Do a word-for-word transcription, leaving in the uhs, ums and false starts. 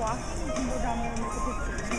walking, you can go down there and make a picture.